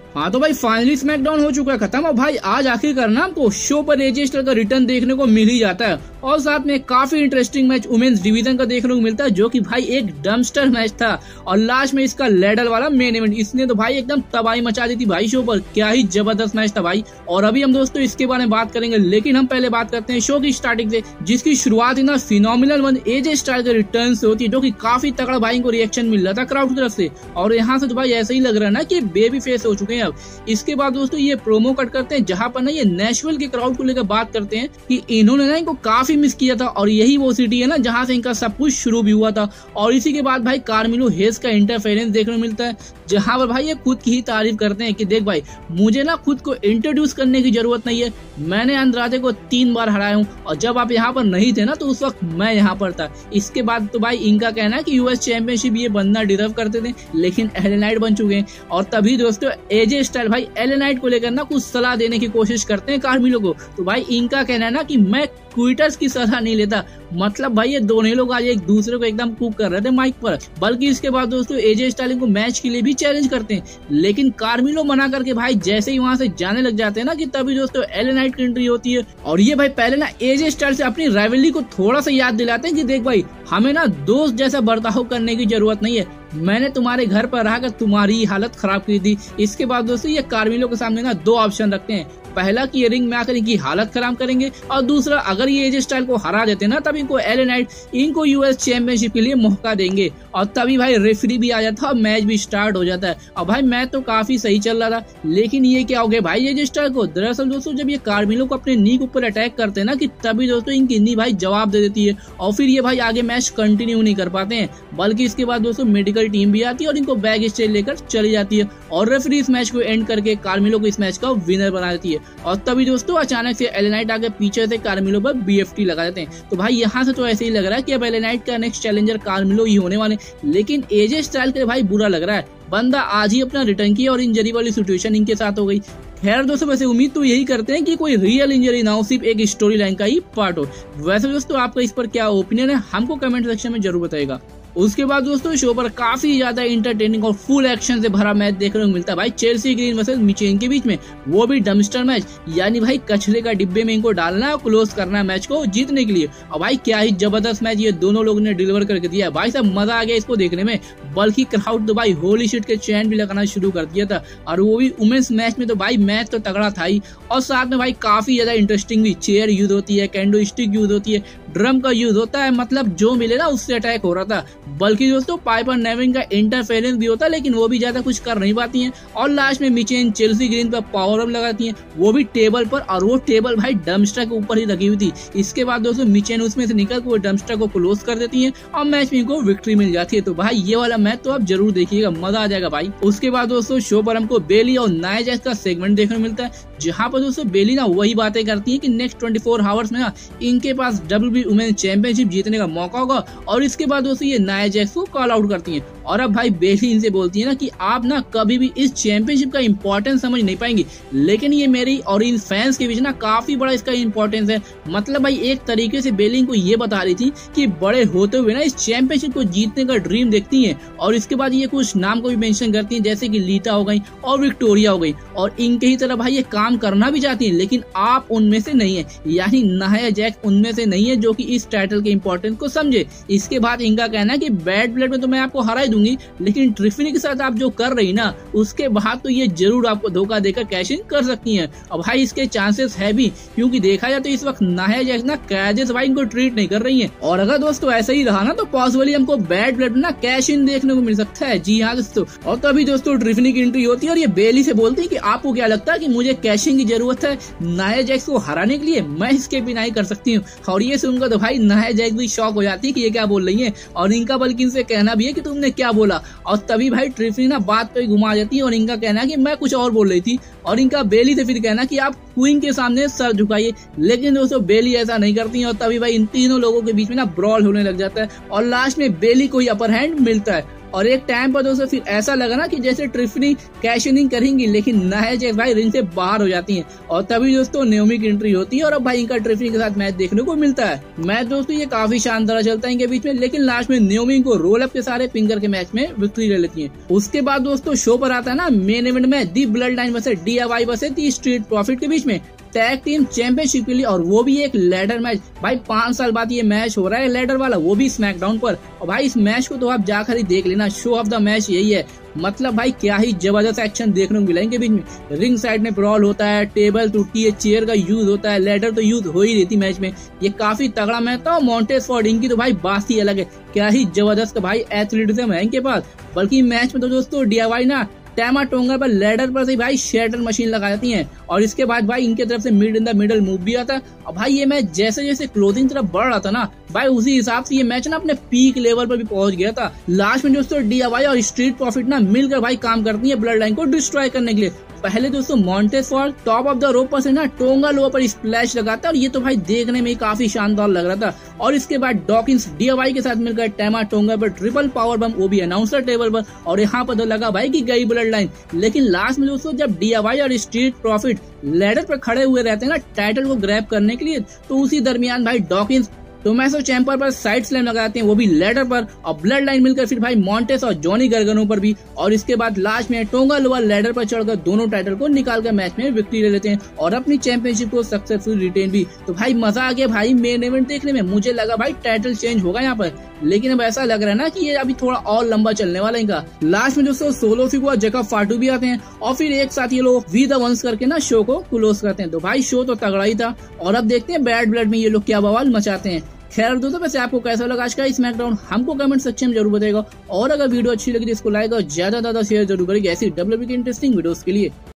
हाँ तो भाई फाइनली स्मैकडाउन हो चुका है खत्म। और भाई आज आखिरकार ना हमको शो पर एजे स्टाइल्स का रिटर्न देखने को मिल ही जाता है और साथ में काफी इंटरेस्टिंग मैच वुमेन्स डिवीजन का देखने को मिलता है जो कि भाई एक डम्स्टर मैच था और लास्ट में इसका लेडल वाला मेन इवेंट, इसने तो भाई एकदम तबाही मचा दी थी भाई शो पर। क्या ही जबरदस्त मैच था भाई। और अभी हम दोस्तों इसके बारे में बात करेंगे, लेकिन हम पहले बात करते हैं शो की स्टार्टिंग से, जिसकी शुरुआत ही ना फिनोमिनल वन एजे स्टाइल्स के रिटर्न से होती है जो कि काफी तगड़ा भाई को रिएक्शन मिल रहा था क्राउड की तरफ से। और यहाँ से तो भाई ऐसा ही लग रहा है ना कि बेबी फेस हो चुके हैं अब। इसके बाद दोस्तों ये प्रोमो कट करते हैं जहाँ पर ना ये नेशनल के क्राउड को लेकर बात करते हैं कि इन्होंने ना इनको काफी मिस किया था और यही वो सिटी है ना जहाँ से इनका सब कुछ शुरू भी हुआ था। और इसी के बाद भाई कार्मेलो हेस का इंटरफेरेंस देखने को मिलता है जहाँ पर भाई ये खुद की ही तारीफ करते हैं कि देख भाई मुझे ना खुद को इंट्रोड्यूस करने की जरूरत नहीं है, मैंने अंद्रादे को 3 बार हराया हूँ और जब आप यहाँ पर नहीं थे ना तो उस वक्त मैं यहाँ पर था। इसके बाद तो भाई इनका कहना है कि यूएस चैंपियनशिप ये बनना डिजर्व करते थे लेकिन एलए नाइट बन चुके हैं। और तभी दोस्तों एजे स्टाइल भाई एलए नाइट को लेकर ना कुछ सलाह देने की कोशिश करते हैं कार्मेलो को। तो भाई इनका कहना है ना कि मैं क्विटर्स की सलाह नहीं लेता, मतलब भाई ये दोनों लोग आज एक दूसरे को एकदम कुक कर रहे थे माइक पर। बल्कि इसके बाद दोस्तों एजे स्टाइलिंग को मैच के लिए भी चैलेंज करते हैं, लेकिन कार्मेलो मना करके भाई जैसे ही वहां से जाने लग जाते हैं ना कि तभी दोस्तों एलए नाइट की एंट्री होती है। और ये भाई पहले ना एजे स्टाइल से अपनी राइवलरी को थोड़ा सा याद दिलाते हैं कि देख भाई हमें ना दोस्त जैसा बर्ताव करने की जरूरत नहीं है, मैंने तुम्हारे घर पर रहकर तुम्हारी हालत खराब की थी। इसके बाद दोस्तों ये कार्मेलो के सामने ना 2 ऑप्शन रखते हैं, पहला कि ये रिंग में आकर इनकी हालत खराब करेंगे और दूसरा अगर ये एजे स्टाइल को हरा देते ना तब इनको एलए नाइट इनको यूएस चैंपियनशिप के लिए मौका देंगे। और तभी भाई रेफरी भी आ जाता है और मैच भी स्टार्ट हो जाता है। और भाई मैच तो काफी सही चल रहा था, लेकिन ये क्या हो गया भाई एजे स्टाइल को। दरअसल दोस्तों जब ये कार्मेलो को अपने नी के ऊपर अटैक करते हैं ना कि तभी दोस्तों इनकी नी भाई जवाब दे देती है और फिर ये भाई आगे मैच कंटिन्यू नहीं कर पाते हैं। बल्कि इसके बाद दोस्तों मेडिकल टीम भी आती है और इनको बैक स्टेज लेकर चली जाती है और रेफरी इस मैच को एंड करके कार्मेलो को इस मैच का विनर बना देती है। और तभी दोस्तों अचानक से एलए नाइट आगे पीछे से कार्मेलो पर बीएफटी लगा देते हैं। तो भाई यहाँ से तो ऐसे ही लग रहा है कि अब एलए नाइट का नेक्स्ट चैलेंजर कार्मेलो ही होने वाले, लेकिन एजे स्टाइल के भाई बुरा लग रहा है, बंदा आज ही अपना रिटर्न किया और इंजरी वाली सिचुएशन इनके साथ हो गई। खैर दोस्तों वैसे उम्मीद तो यही करते हैं कि कोई रियल इंजरी ना हो, सिर्फ एक स्टोरी लाइन का ही पार्ट हो। वैसे दोस्तों आपका इस पर क्या ओपिनियन है हमको कमेंट सेक्शन में जरूर बताएगा। उसके बाद दोस्तों शो पर काफी ज्यादा इंटरटेनिंग और फुल एक्शन से भरा मैच देखने को मिलता है भाई चेल्सी ग्रीन वर्सेस मिचेन के बीच में, वो भी डम्स्टर मैच, यानी भाई कचरे का डिब्बे में इनको डालना और क्लोज करना मैच को जीतने के लिए। और भाई क्या ही जबरदस्त मैच ये दोनों लोगों ने डिलीवर करके दिया भाई, सब मजा आ गया इसको देखने में। बल्कि क्राउड तो भाई होली शिट के चैन भी लगाना शुरू कर दिया था और वो भी वुमेन्स मैच में। तो भाई मैच तो तगड़ा था ही और साथ में भाई काफी ज्यादा इंटरेस्टिंग भी, चेयर यूज होती है, कैंडो स्टिक यूज होती है, ड्रम का यूज होता है, मतलब जो मिले ना उससे अटैक हो रहा था। बल्कि दोस्तों पाइपर नेविन का इंटरफेरेंस भी होता है लेकिन वो भी ज्यादा कुछ कर नहीं पाती हैं। और लास्ट में मिचेन चेल्सी ग्रीन पर पावर अप लगाती हैं, वो भी टेबल पर, और वो टेबल भाई डम्स्टर के ऊपर ही लगी हुई थी। इसके बाद दोस्तों मिचेन उसमें से निकल कर वो डम्स्टर को क्लोज कर देती है और मैच में इनको विक्ट्री मिल जाती है। तो भाई ये वाला मैच तो आप जरूर देखिएगा, मजा आ जाएगा भाई। उसके बाद दोस्तों शो पर हमको बेली और नाया जैक्स का सेगमेंट देखने को मिलता है जहाँ पर दोस्तों बेली ना वही बातें करती है कि नेक्स्ट 24 आवर्स में ना इनके पास WWE वुमेन चैंपियनशिप जीतने का मौका होगा। और इसके बाद दोस्तों ये नाया जैक्स को कॉल आउट करती हैं और अब भाई बेली इनसे बोलती है ना कि आप ना कभी भी इस चैंपियनशिप का इंपॉर्टेंस समझ नहीं पाएंगे, लेकिन ये मेरी और इन फैंस के बीच ना काफी बड़ा इसका इंपॉर्टेंस है। मतलब भाई एक तरीके से बेली को ये बता रही थी कि बड़े होते हुए ना इस चैंपियनशिप को जीतने का ड्रीम देखती है। और इसके बाद ये कुछ नाम को भी मेंशन करती है जैसे कि लीटा हो गई और विक्टोरिया हो गई, और इनके ही तरह भाई ये काम करना भी चाहती है, लेकिन आप उनमें से नहीं है, यानी नाया जैक्स उनमें से नहीं है जो कि इस टाइटल के इंपॉर्टेंस को समझे। इसके बाद इनका कहना है कि बैड ब्लड में तो मैं आपको हरा ही दूंगी, लेकिन ट्रिफनी के साथ आप जो कर रही ना उसके बाद तो ये जरूर आपको धोखा देकर कैश इन कर सकती हैं। अब भाई इसके चांसेस है भी, क्योंकि देखा जाए तो इस वक्त नाया जैक्स ना कैजे से भाई इनको ट्रीट नहीं कर रही है। और अगर दोस्तों ऐसा ही रहा ना तो पॉसिबली हमको बैड ब्लड में ना कैश इन देखने को मिल सकता है। जी हाँ दोस्तों। और तभी दोस्तों ट्रिफनी की एंट्री होती है और ये बेली से बोलती है कि आपको क्या लगता है कि मुझे कैशिंग की जरूरत है नाया जैक्स को हराने के लिए, मैं इसके बिना ही कर सकती हूँ। और ये सुनकर तो भाई नाया जैक्स भी शॉक हो जाती है कि ये क्या बोल रही है, और इनका बल्कि इनसे कहना भी है कि तुमने क्या बोला। और तभी भाई ट्रिफनी ना बात को ही घुमा जाती है और इनका कहना है कि मैं कुछ और बोल रही थी, और इनका बेली से फिर कहना कि आप क्वीन के सामने सर झुकाइए। लेकिन दोस्तों बेली ऐसा नहीं करती है और तभी भाई इन तीनों लोगों के बीच में ना ब्रॉल होने लग जाता है और लास्ट में बेली को ही अपर हैंड मिलता है। और एक टाइम पर दोस्तों फिर ऐसा लगा ना कि जैसे ट्रिफनी कैश इन करेंगी, लेकिन न्या जैस भाई रिंग से बाहर हो जाती है और तभी दोस्तों नेओमी की एंट्री होती है और अब भाई इनका ट्रिफनी के साथ मैच देखने को मिलता है। मैच दोस्तों ये काफी शानदार चलता है इनके बीच में, लेकिन लास्ट में नेओमी को रोल अप के सारे फिंगर के मैच में विक्ट्री ले लेती है। उसके बाद दोस्तों शो पर आता है ना मेन इवेंट में the blood line versus DIY versus the street profit के बीच में टैग टीम चैंपियनशिप के लिए, और वो भी एक लैडर मैच। भाई 5 साल बाद ये मैच हो रहा है लैडर वाला, वो भी स्मैकडाउन पर। और भाई इस मैच को तो आप जाकर ही देख लेना, शो ऑफ द मैच यही है। मतलब भाई क्या ही जबरदस्त एक्शन देखने को मिला इनके बीच में। रिंग साइड में ब्रॉल होता है, टेबल टूटती है, चेयर का यूज होता है, लैडर तो यूज हो ही रही थी मैच में। ये काफी तगड़ा मैच था। मॉन्टेज फॉर्ड इनकी तो भाई बात ही अलग है, क्या ही जबरदस्त भाई एथलेटिज्म है इनके पास। बल्कि मैच में तो दोस्तों DIY ना टैमा टोंगा पर लैडर पर से भाई शैटर मशीन लगा जाती हैं और इसके बाद भाई इनके तरफ से mid in the middle move भी आता है। और भाई ये मैच जैसे जैसे क्लोजिंग तरफ बढ़ रहा था ना भाई, उसी हिसाब से ये मैच ना अपने पीक लेवल पर भी पहुंच गया था। लास्ट में दोस्तों DIY और स्ट्रीट प्रॉफिट ना मिलकर भाई काम करती है ब्लड लाइन को डिस्ट्रॉय करने के लिए। पहले दोस्तों Montez Ford top of the rope पर से ना टोंगा लोअर पर स्प्लैश लगाता है और ये तो भाई देखने में काफी शानदार लग रहा था। और इसके बाद डॉकिंस DIY के साथ मिलकर टैमा टोंगा पर ट्रिपल पावर बम, वो भी अनाउंसर टेबल पर, और यहाँ पर तो लगा भाई की गई ब्लड लाइन। लेकिन लास्ट में दोस्तों जब DIY और स्ट्रीट प्रॉफिट लैडर पर खड़े हुए रहते हैं ना टाइटल को ग्रैब करने के लिए, तो उसी दरमियान भाई डॉकिंस टोमैसो चैम्पर पर साइड स्लैम लगाते हैं, वो भी लैडर पर, और ब्लड लाइन मिलकर फिर भाई मॉन्टेस और जॉनी गर्गनो पर भी। और इसके बाद लास्ट में टोंगा लोअर लैडर पर चढ़कर दोनों टाइटल को निकालकर मैच में विक्ट्री ले लेते हैं और अपनी चैंपियनशिप को सक्सेसफुल रिटेन भी। तो भाई मजा आ गया भाई मेन इवेंट देखने में। मुझे लगा भाई टाइटल चेंज होगा यहाँ पर, लेकिन अब ऐसा लग रहा है ना कि ये अभी थोड़ा और लंबा चलने वाला है इनका। लास्ट में दोस्तों सोलो फिगो और जैकब फाटू भी आते हैं और फिर एक साथ ये लोग वी द वंस करके ना शो को क्लोज करते हैं। तो भाई शो तो तगड़ा ही था और अब देखते हैं बैड ब्लड में ये लोग क्या बवाल मचाते हैं। खैर दोस्तों वैसे आपको कैसा लगा आज का स्मैकडाउन हमको कमेंट सेक्शन में जरूर बताएगा, और अगर वीडियो अच्छी लगी तो इसको लाइक और ज्यादा शेयर जरूर करेंगे ऐसी WWE की इंटरेस्टिंग वीडियोस के लिए।